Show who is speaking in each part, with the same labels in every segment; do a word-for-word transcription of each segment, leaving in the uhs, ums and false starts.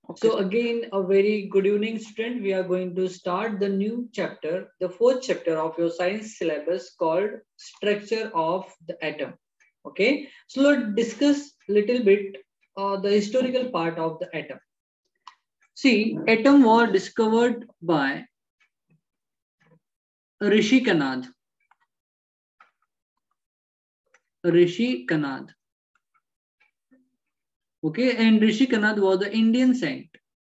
Speaker 1: Okay. So again, a very good evening, student. We are going to start the new chapter, the fourth chapter of your science syllabus called Structure of the Atom. Okay, so let's discuss little bit uh, the historical part of the atom. See, atom was discovered by Rishi Kanad. Rishi Kanad. Okay, and Rishi Kanad was the Indian saint.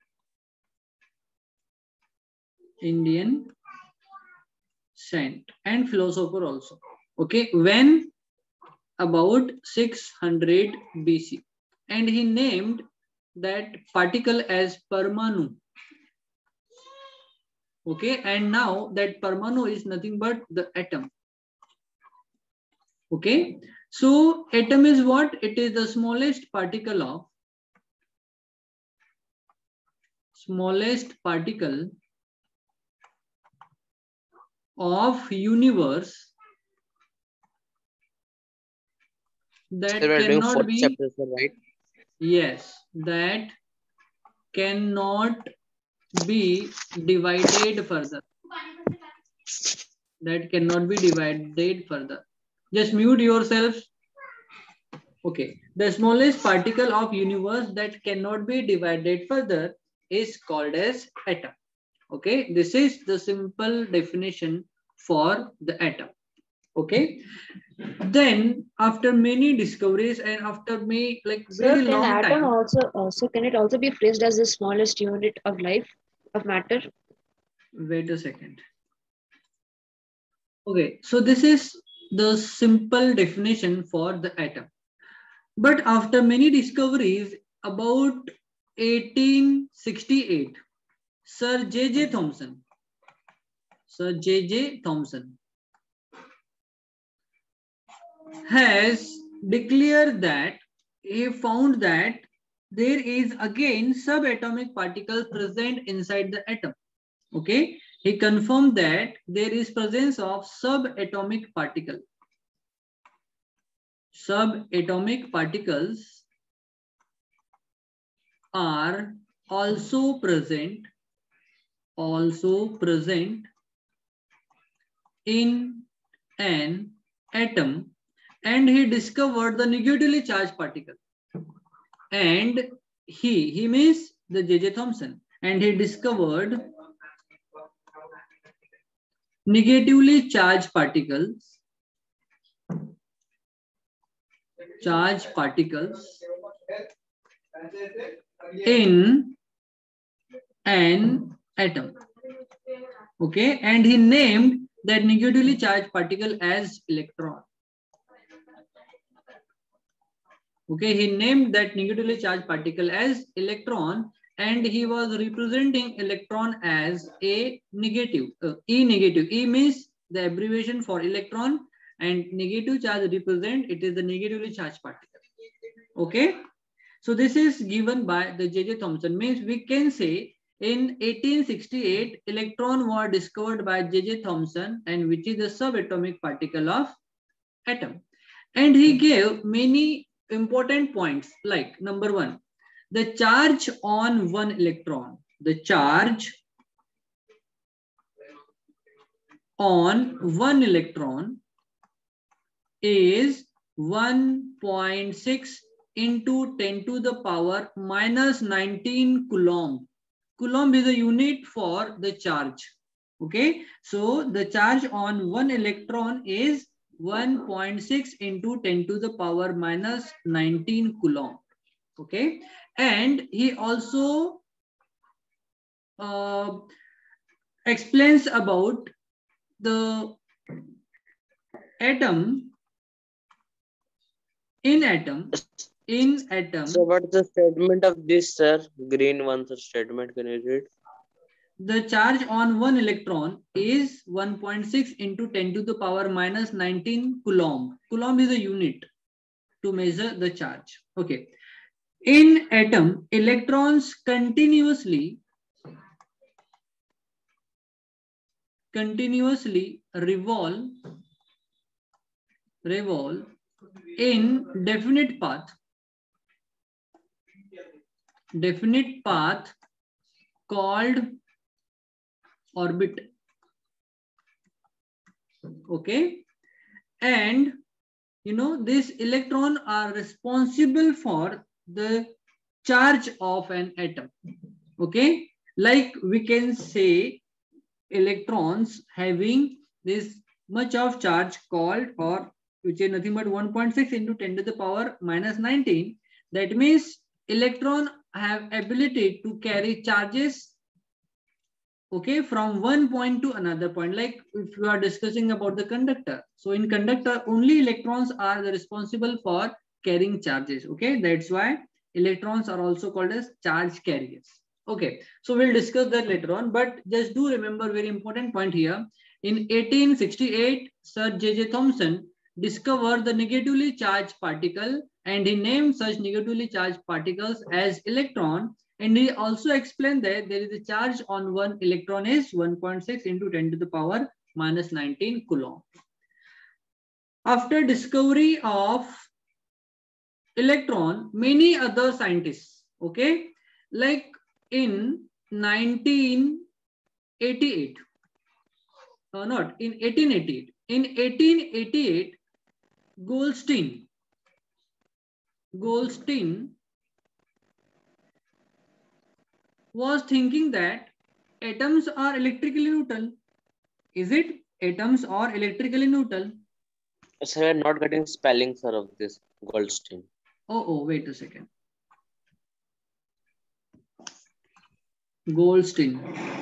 Speaker 1: Indian saint and philosopher also. Okay, when about six hundred B C, and he named that particle as Parmanu. Okay, and now that Parmanu is nothing but the atom. Okay, so atom is what? It is the smallest particle of smallest particle of universe that
Speaker 2: so
Speaker 1: cannot be
Speaker 2: chapter, right?
Speaker 1: Yes, that cannot be divided further. That cannot be divided further. Just mute yourselves. Okay. The smallest particle of universe that cannot be divided further is called as atom. Okay. This is the simple definition for the atom. Okay. Then after many discoveries and after me like very
Speaker 3: Sir, can
Speaker 1: long
Speaker 3: atom
Speaker 1: time.
Speaker 3: also also can it also be phrased as the smallest unit of life of matter?
Speaker 1: Wait a second. Okay, so this is the simple definition for the atom. But after many discoveries, about eighteen sixty-eight, Sir J J Thomson, Sir J J Thomson has declared that he found that there is again subatomic particle present inside the atom. Okay, he confirmed that there is presence of subatomic particle. Subatomic particles are also present, also present in an atom, and he discovered the negatively charged particle. And he, he means the J J Thomson, and he discovered negatively charged particles, charged particles in an atom. Okay, and he named that negatively charged particle as electron. Okay, he named that negatively charged particle as electron, and he was representing electron as a negative, uh, E negative. E means the abbreviation for electron, and negative charge represent it is the negatively charged particle. Okay, so this is given by the J J Thomson. Means we can say in eighteen sixty-eight, electron was discovered by J J Thomson, and which is the subatomic particle of atom. And he gave many important points like number one, the charge on one electron. The charge on one electron is one point six into ten to the power minus nineteen coulomb. Coulomb is a unit for the charge. Okay, so the charge on one electron is one point six into ten to the power minus nineteen coulomb. Okay, and he also uh, explains about the atom. In atom, in atom.
Speaker 2: So what's the statement of this, sir? Green one, sir, statement. Can you read?
Speaker 1: The charge on one electron is one point six into ten to the power minus nineteen coulomb. Coulomb is a unit to measure the charge. Okay. In atom, electrons continuously continuously revolve revolve in definite path definite path called orbit. Okay, and you know, these electrons are responsible for the charge of an atom. Okay, like we can say electrons having this much of charge called, or which is nothing but one point six into ten to the power minus nineteen. That means electron have ability to carry charges, okay, from one point to another point. Like if you are discussing about the conductor, so in conductor only electrons are the responsible for carrying charges. Okay, that's why electrons are also called as charge carriers. Okay, so we'll discuss that later on, but just do remember very important point here. In eighteen sixty-eight, Sir J J Thomson discovered the negatively charged particle, and he named such negatively charged particles as electron. And he also explained that there is a charge on one electron is one point six into ten to the power minus nineteen coulomb. After discovery of electron, many other scientists, okay, like in nineteen eighty-eight, or not, in eighteen eighty-eight, in eighteen eighty-eight, Goldstein, Goldstein was thinking that atoms are electrically neutral. Is it? Atoms are electrically neutral.
Speaker 2: Sir, we are not getting spelling, sir, of this Goldstein.
Speaker 1: Oh, oh, wait a second. Goldstein.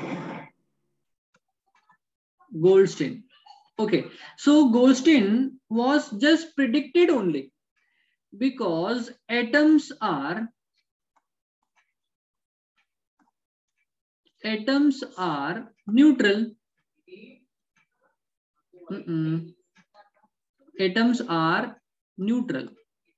Speaker 1: Goldstein. Okay. So Goldstein was just predicted only because atoms are atoms are neutral. Mm-mm. Atoms are neutral.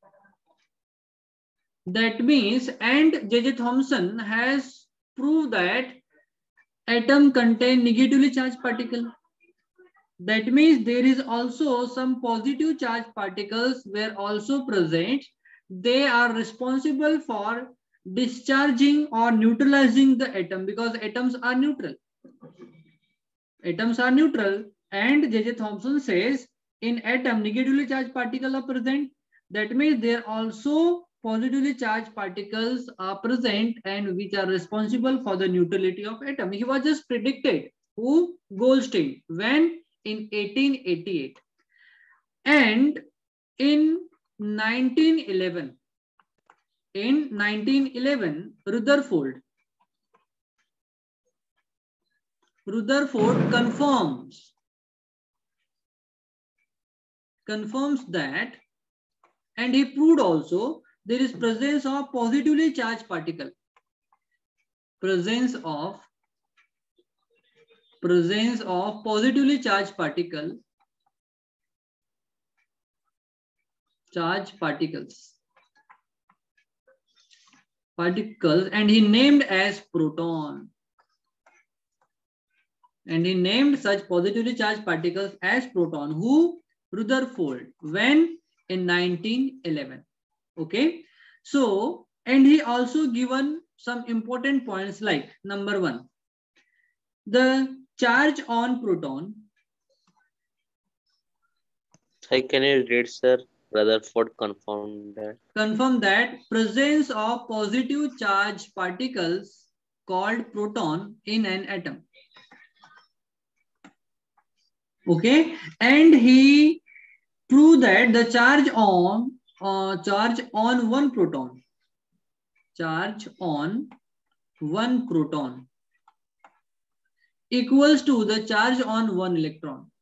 Speaker 1: That means, and J J Thomson has proved that atom contain negatively charged particle. That means there is also some positive charged particles were also present. They are responsible for discharging or neutralizing the atom because atoms are neutral. Atoms are neutral, and J J Thomson says in atom negatively charged particles are present. That means there also positively charged particles are present and which are responsible for the neutrality of atom. He was just predicted. Who? Goldstein. When? In eighteen eighty-eight. And in nineteen eleven, in nineteen eleven, Rutherford, Rutherford confirms, confirms that, and he proved also there is presence of positively charged particle. Presence of presence of positively charged particle, charged particles, particles, and he named as proton. And he named such positively charged particles as proton. Who? Rutherford. When? In nineteen eleven. Okay. So, and he also given some important points like number one, the charge on proton.
Speaker 2: Hi, can you read, sir? Rutherford confirmed that.
Speaker 1: Confirm that presence of positive charge particles called proton in an atom. Okay, and he proved that the charge on uh, charge on one proton, charge on one proton equals to the charge on one electron.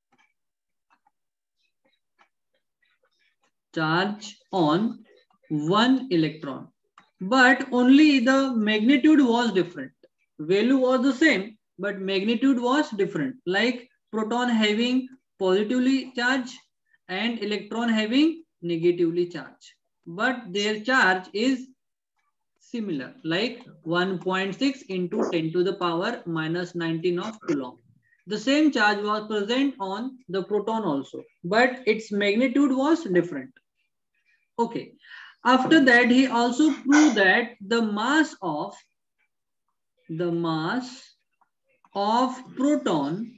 Speaker 1: Charge on one electron, but only the magnitude was different. Value was the same, but magnitude was different. Like proton having positively charged and electron having negatively charged, but their charge is similar, like one point six into ten to the power minus nineteen of coulomb. The same charge was present on the proton also, but its magnitude was different. Okay. After that, he also proved that the mass of the mass of proton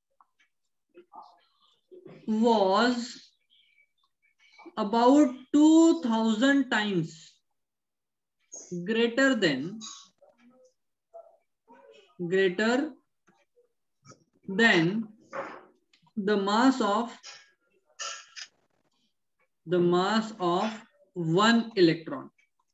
Speaker 1: was about two thousand times greater than greater than the mass of the mass of one electron.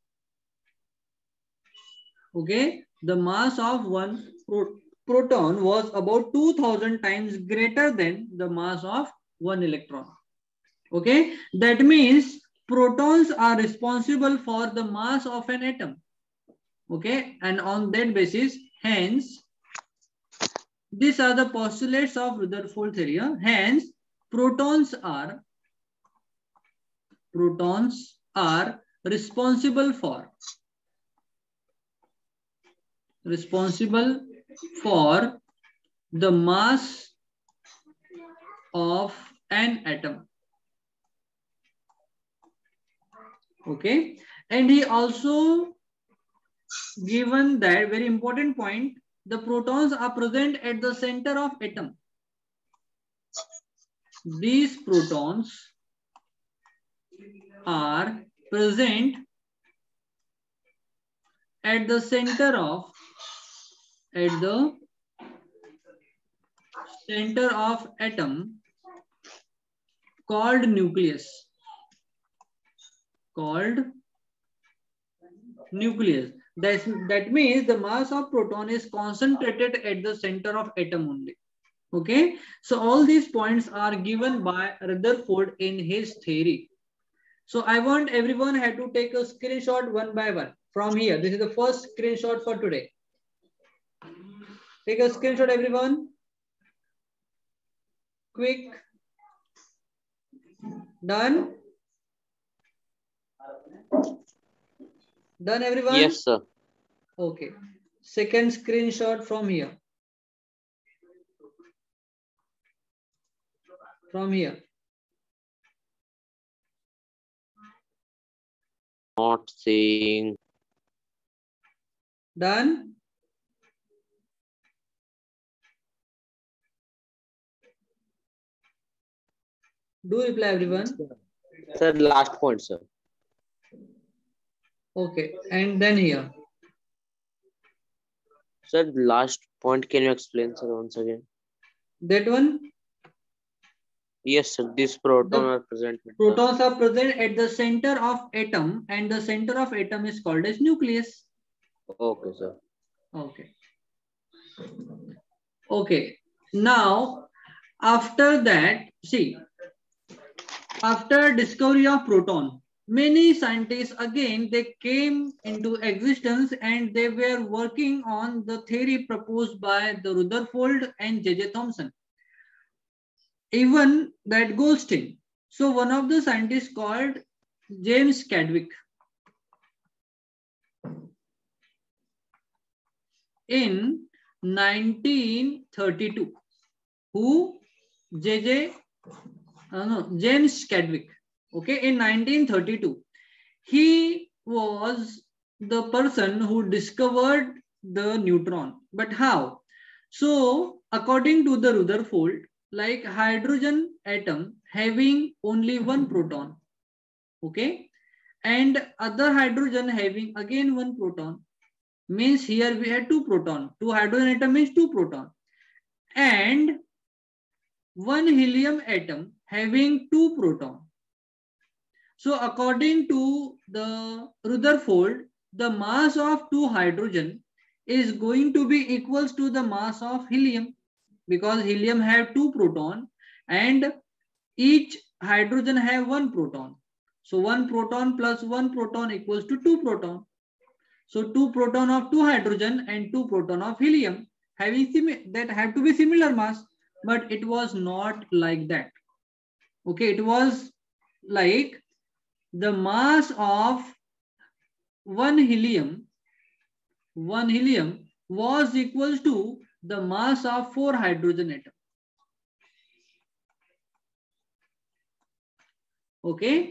Speaker 1: Okay, the mass of one pro proton was about two thousand times greater than the mass of one electron. Okay, that means protons are responsible for the mass of an atom. Okay, and on that basis, hence, these are the postulates of Rutherford theory. Hence, protons are protons are responsible for responsible for the mass of an atom. Okay, and he also given that very important point, the protons are present at the center of atom. These protons are present at the center of at the center of atom called nucleus. Called nucleus. That's, that means the mass of proton is concentrated at the center of atom only. Okay, so all these points are given by Rutherford in his theory. So I want everyone had to take a screenshot one by one from here. This is the first screenshot for today. Take a screenshot, everyone. Quick. Done. Done, everyone?
Speaker 2: Yes, sir.
Speaker 1: Okay. Second screenshot from here. From here.
Speaker 2: Not seeing.
Speaker 1: Done? Do reply, everyone.
Speaker 2: Sir, last point, sir.
Speaker 1: Okay, and then here.
Speaker 2: Sir, last point, can you explain, sir, once again?
Speaker 1: That one?
Speaker 2: Yes, sir. These protons
Speaker 1: The
Speaker 2: are present.
Speaker 1: protons are present at the center of atom, and the center of atom is called as nucleus.
Speaker 2: Okay, sir.
Speaker 1: Okay. Okay. Now, after that, see, after discovery of proton, many scientists again they came into existence and they were working on the theory proposed by the Rutherford and J J Thomson. Even that Goldstein. So one of the scientists called James Chadwick. In nineteen thirty-two, who J J uh, no James Chadwick. Okay, in nineteen thirty-two, he was the person who discovered the neutron. But how? So according to the Rutherford, like hydrogen atom having only one proton, okay, and other hydrogen having again one proton, means here we had two proton. Two hydrogen atom means two proton, and one helium atom having two proton. So according to the Rutherford, the mass of two hydrogen is going to be equals to the mass of helium, because helium have two proton and each hydrogen have one proton. So one proton plus one proton equals to two proton. So two proton of two hydrogen and two proton of helium having that have to be similar mass, but it was not like that. Okay, it was like the mass of one helium, one helium was equals to the mass of four hydrogen atom. Okay,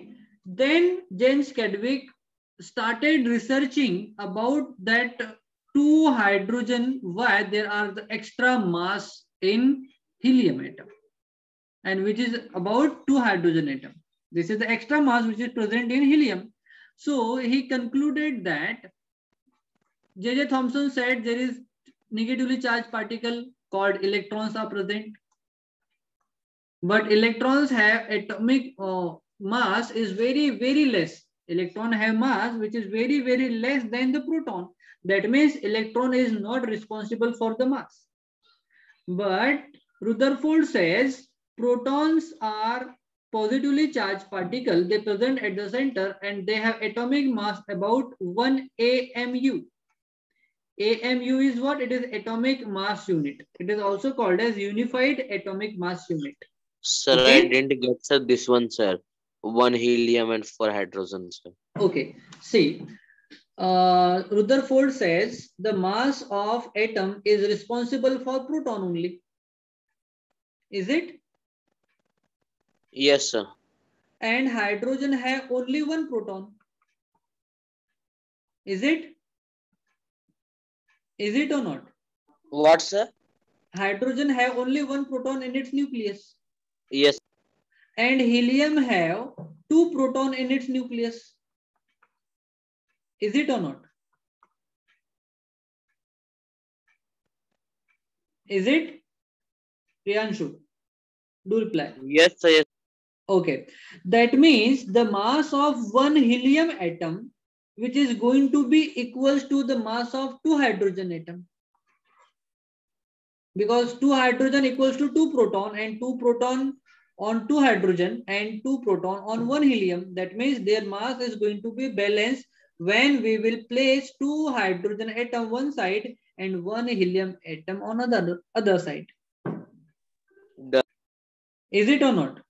Speaker 1: Then James Chadwick started researching about that two hydrogen, why there are the extra mass in helium atom, and which is about two hydrogen atom. This is the extra mass which is present in helium. So he concluded that J J Thomson said there is negatively charged particle called electrons are present, but electrons have atomic uh, mass is very very less. Electron have mass which is very very less than the proton. That means electron is not responsible for the mass. But Rutherford says protons are positively charged particle. They present at the center and they have atomic mass about one A M U. A M U is what? It is atomic mass unit. It is also called as unified atomic mass unit.
Speaker 2: Sir,
Speaker 1: Okay?
Speaker 2: I didn't get sir this one, sir. One helium and four hydrogen, sir.
Speaker 1: Okay. See, uh, Rutherford says the mass of atom is responsible for proton only. Is it?
Speaker 2: Yes, sir.
Speaker 1: And hydrogen have only one proton. Is it? Is it or not?
Speaker 2: What, sir?
Speaker 1: Hydrogen have only one proton in its nucleus.
Speaker 2: Yes.
Speaker 1: And helium have two proton in its nucleus. Is it or not? Is it? Priyanshu, do reply.
Speaker 2: Yes, sir. Yes.
Speaker 1: Okay. That means the mass of one helium atom, which is going to be equals to the mass of two hydrogen atom. Because two hydrogen equals to two proton and two proton on two hydrogen and two proton on one helium. That means their mass is going to be balanced when we will place two hydrogen atom one side and one helium atom on other other side.
Speaker 2: The...
Speaker 1: Is it or not?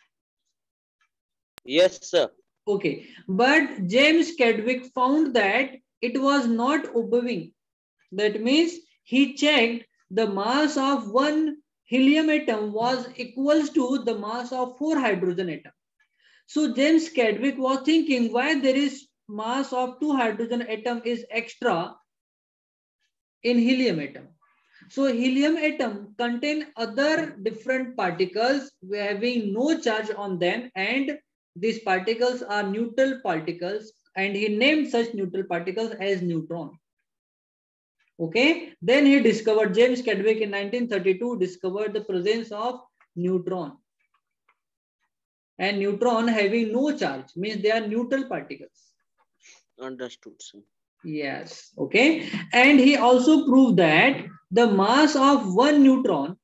Speaker 2: Yes, sir.
Speaker 1: Okay. But James Chadwick found that it was not obeying. That means he checked the mass of one helium atom was equals to the mass of four hydrogen atom. So James Chadwick was thinking why there is mass of two hydrogen atom is extra in helium atom. So helium atom contain other different particles having no charge on them, and these particles are neutral particles, and he named such neutral particles as neutron. Okay, then he discovered, James Chadwick in nineteen thirty-two discovered the presence of neutron. And neutron having no charge means they are neutral particles.
Speaker 2: Understood, sir.
Speaker 1: Yes, okay. And he also proved that the mass of one neutron,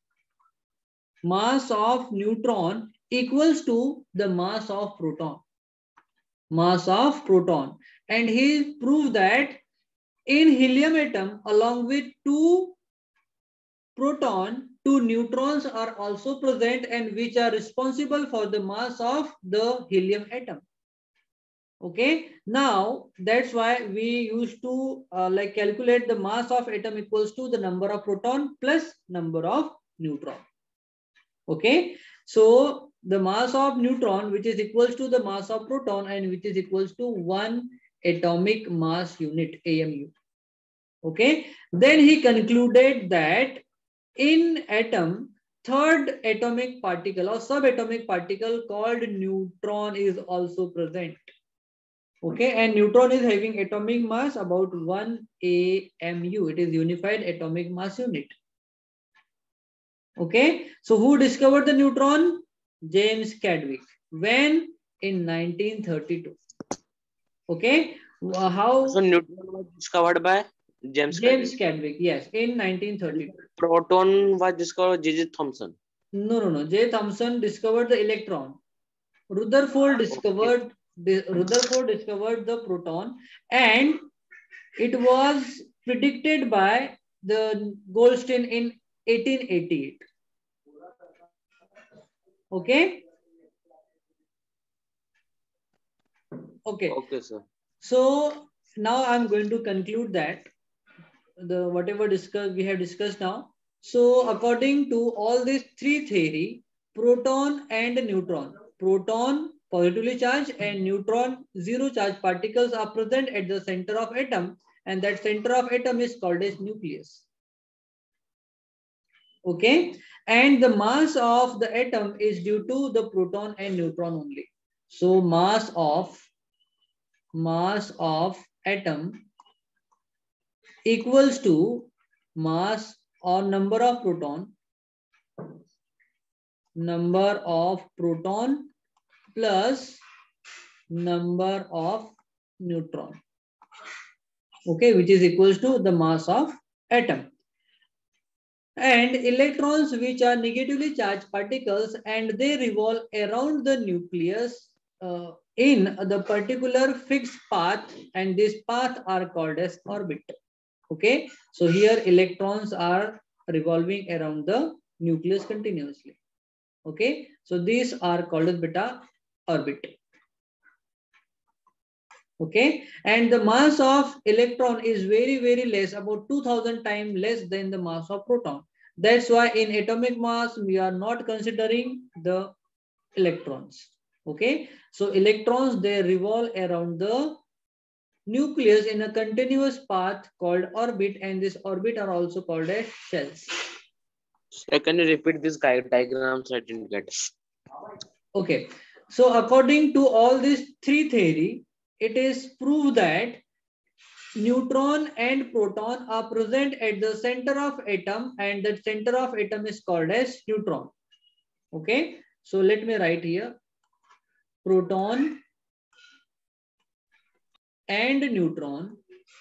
Speaker 1: mass of neutron equals to the mass of proton. Mass of proton. And he proved that in helium atom, along with two proton, two neutrons are also present and which are responsible for the mass of the helium atom. Okay, now that's why we used to uh, like calculate the mass of atom equals to the number of proton plus number of neutron. Okay, so the mass of neutron which is equals to the mass of proton and which is equals to one atomic mass unit A M U. Okay, then he concluded that in atom, third atomic particle or subatomic particle called neutron is also present. Okay, and neutron is having atomic mass about one A M U. It is unified atomic mass unit. Okay, so who discovered the neutron? James Chadwick. When? In nineteen thirty-two. Okay, how?
Speaker 2: So neutron was discovered by James
Speaker 1: James
Speaker 2: Chadwick.
Speaker 1: Chadwick, yes, in nineteen thirty-two.
Speaker 2: Proton was discovered by J J Thomson.
Speaker 1: No, no, no. J. Thomson discovered the electron. Rutherford discovered okay. the, Rutherford discovered the proton, and it was predicted by the Goldstein in eighteen eighty-eight. Okay. Okay.
Speaker 2: Okay, sir.
Speaker 1: So now I'm going to conclude that the whatever discuss we have discussed now. So according to all these three theory, proton and neutron, proton, positively charged, and neutron zero charge particles are present at the center of atom, and that center of atom is called as nucleus. Okay, and the mass of the atom is due to the proton and neutron only. So mass of mass of atom equals to mass or number of proton number of proton plus number of neutron, okay, which is equals to the mass of atom. And electrons, which are negatively charged particles, and they revolve around the nucleus uh, in the particular fixed path, and this path are called as orbit. Okay, so here electrons are revolving around the nucleus continuously. Okay, so these are called as beta orbit. Okay, and the mass of electron is very very less, about two thousand times less than the mass of proton. That's why in atomic mass we are not considering the electrons. Okay, so electrons, they revolve around the nucleus in a continuous path called orbit, and this orbit are also called as shells.
Speaker 2: So can you repeat this diagrams? I didn't get.
Speaker 1: Okay, so according to all these three theory, it is proved that neutron and proton are present at the center of atom, and the center of atom is called as neutron. Okay, so let me write here, proton and neutron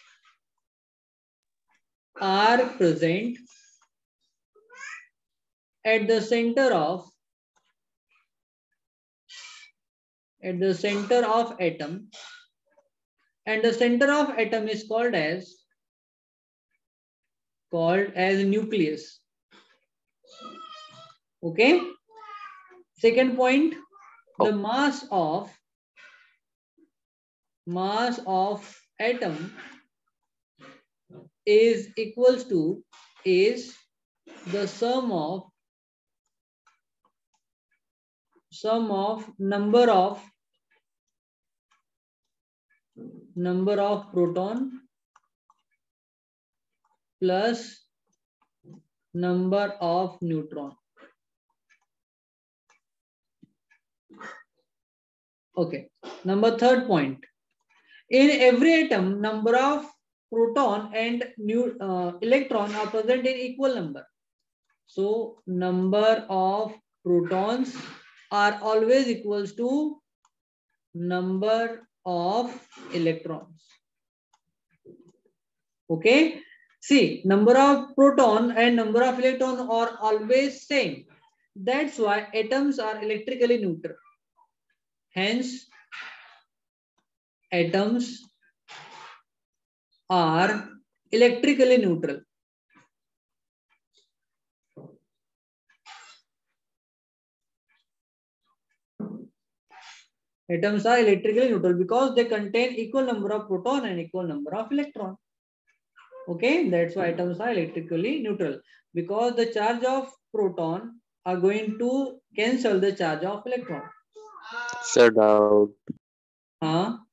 Speaker 1: are present at the center of at the center of atom, and the center of atom is called as called as nucleus. Okay, second point, the mass of mass of atom is equals to is the sum of sum of number of number of proton plus number of neutron. Okay, number third point, in every atom number of proton and new uh, electron are present in equal number. So number of protons are always equals to number of electrons. Okay, see, number of proton and number of electron are always same. That's why atoms are electrically neutral. Hence, atoms are electrically neutral. Atoms are electrically neutral because they contain equal number of proton and equal number of electron. Okay, that's why atoms are electrically neutral, because the charge of proton are going to cancel the charge of electron.
Speaker 2: Sir, doubt.
Speaker 1: Huh?